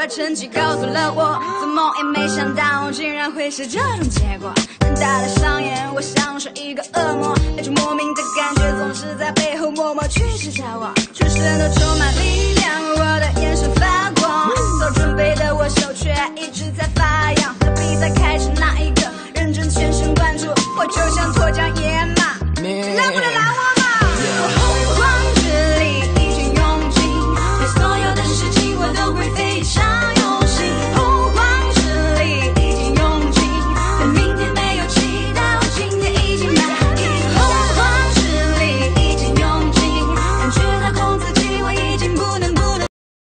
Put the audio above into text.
把成绩告诉了我，做梦也没想到竟然会是这种结果。瞪大了双眼，我像是一个恶魔，那种莫名的感觉总是在背后默默驱使着我，全身都充满